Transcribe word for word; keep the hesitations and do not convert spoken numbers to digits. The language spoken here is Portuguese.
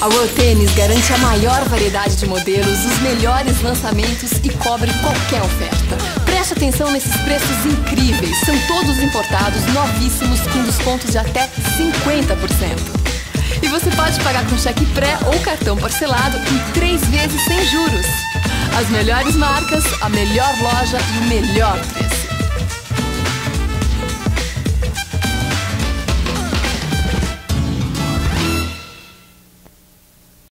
A World Tênis garante a maior variedade de modelos, os melhores lançamentos e cobre qualquer oferta. Preste atenção nesses preços incríveis, são todos importados, novíssimos, com descontos de até cinquenta por cento. E você pode pagar com cheque pré ou cartão parcelado em três vezes sem juros. As melhores marcas, a melhor loja e o melhor preço.